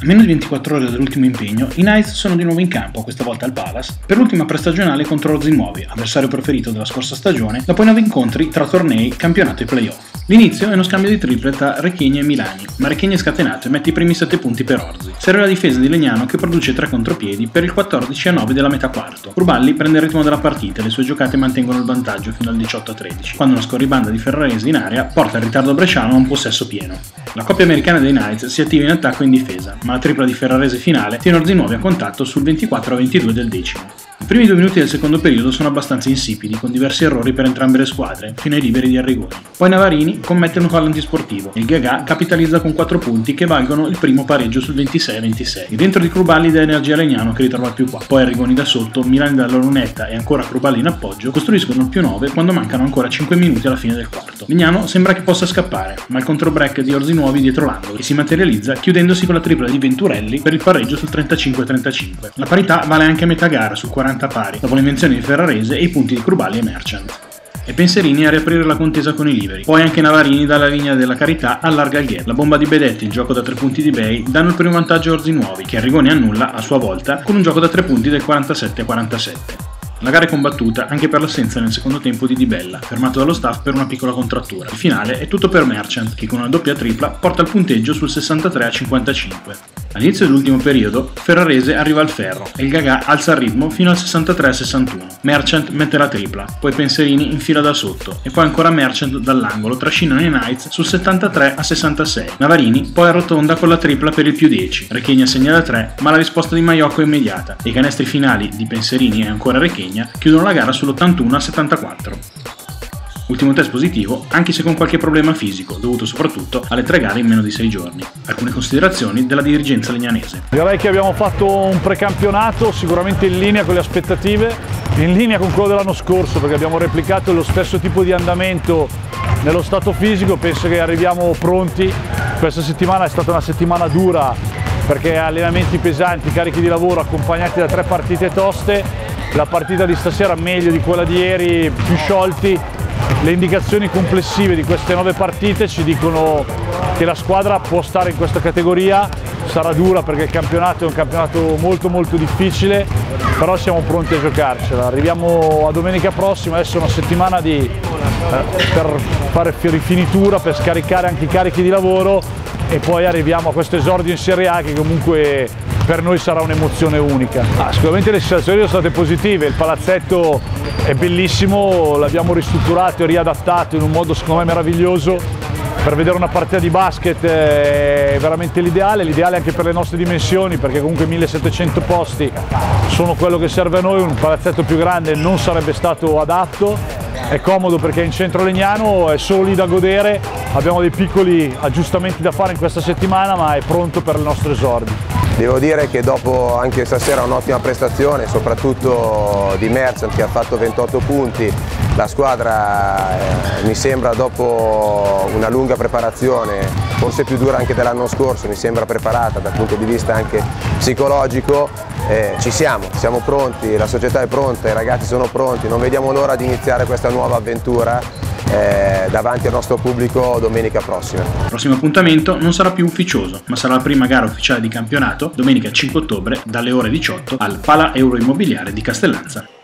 A meno di 24 ore dall'ultimo impegno, i Knights sono di nuovo in campo, questa volta al Palace, per l'ultima prestagionale contro lo Zimbabwe, avversario preferito della scorsa stagione, dopo i 9 incontri tra tornei, campionato e playoff. L'inizio è uno scambio di triple tra Requegna e Milani, ma Requegna è scatenato e mette i primi 7 punti per Orzi. Serve la difesa di Legnano che produce 3 contropiedi per il 14-9 della metà quarto. Ruballi prende il ritmo della partita e le sue giocate mantengono il vantaggio fino al 18-13, quando una scorribanda di Ferrarese in area porta il ritardo bresciano a un possesso pieno. La coppia americana dei Knights si attiva in attacco e in difesa, ma la tripla di Ferrarese finale tiene Orzi nuovi a contatto sul 24-22 del decimo. I primi 2 minuti del secondo periodo sono abbastanza insipidi, con diversi errori per entrambe le squadre, fino ai liberi di Arrigoni. Poi Navarini commette un fallo antisportivo e il Gagà capitalizza con 4 punti che valgono il primo pareggio sul 26-26. Il dentro di Kruballi dà energia a Legnano che ritrova il più 4. Poi Arrigoni da sotto, Milani dalla lunetta e ancora Kruballi in appoggio costruiscono il più 9 quando mancano ancora 5 minuti alla fine del quarto. Legnano sembra che possa scappare, ma il controbreak di Orzi Nuovi dietro l'angolo e si materializza chiudendosi con la tripla di Venturelli per il pareggio sul 35-35. La parità vale anche a metà gara sul 40 pari, dopo l'invenzione di Ferrarese e i punti di Kruballi e Merchant. E Penserini a riaprire la contesa con i liberi. Poi anche Navarini dalla linea della carità allarga il gap. La bomba di Bedetti e il gioco da 3 punti di Bay danno il primo vantaggio a Orzi Nuovi, che Arrigoni annulla a sua volta con un gioco da 3 punti del 47-47. La gara è combattuta anche per l'assenza nel secondo tempo di Di Bella, fermato dallo staff per una piccola contrattura. Il finale è tutto per Merchant, che con una doppia tripla porta il punteggio sul 63-55. All'inizio dell'ultimo periodo, Ferrarese arriva al ferro e il Gagà alza il ritmo fino al 63-61. Merchant mette la tripla, poi Penserini infila da sotto e poi ancora Merchant dall'angolo trascinano i Knights sul 73-66. Navarini poi arrotonda con la tripla per il più 10. Requegna segna da 3, ma la risposta di Maiocco è immediata e i canestri finali di Penserini e ancora Requegna chiudono la gara sull'81-74. Ultimo test positivo, anche se con qualche problema fisico, dovuto soprattutto alle 3 gare in meno di 6 giorni. Alcune considerazioni della dirigenza legnanese. Direi che abbiamo fatto un precampionato sicuramente in linea con le aspettative, in linea con quello dell'anno scorso, perché abbiamo replicato lo stesso tipo di andamento nello stato fisico. Penso che arriviamo pronti. Questa settimana è stata una settimana dura perché allenamenti pesanti, carichi di lavoro accompagnati da 3 partite toste. La partita di stasera meglio di quella di ieri, più sciolti. Le indicazioni complessive di queste 9 partite ci dicono che la squadra può stare in questa categoria. Sarà dura perché il campionato è un campionato molto difficile, però siamo pronti a giocarcela. Arriviamo a domenica prossima, adesso è una settimana per fare rifinitura, per scaricare anche i carichi di lavoro e poi arriviamo a questo esordio in Serie A che comunque per noi sarà un'emozione unica. Sicuramente le sensazioni sono state positive, il palazzetto è bellissimo, l'abbiamo ristrutturato e riadattato in un modo secondo me meraviglioso. Per vedere una partita di basket è veramente l'ideale anche per le nostre dimensioni, perché comunque 1700 posti sono quello che serve a noi, un palazzetto più grande non sarebbe stato adatto. È comodo perché è in centro Legnano, è solo lì da godere, abbiamo dei piccoli aggiustamenti da fare in questa settimana, ma è pronto per il nostro esordio. Devo dire che dopo anche stasera un'ottima prestazione, soprattutto di Merchant che ha fatto 28 punti, la squadra mi sembra dopo una lunga preparazione, forse più dura anche dell'anno scorso, mi sembra preparata dal punto di vista anche psicologico. Ci siamo pronti, la società è pronta, i ragazzi sono pronti, non vediamo l'ora di iniziare questa nuova avventura davanti al nostro pubblico domenica prossima. Il prossimo appuntamento non sarà più ufficioso, ma sarà la prima gara ufficiale di campionato domenica 5 ottobre dalle ore 18 al Pala Euro Immobiliare di Castellanza.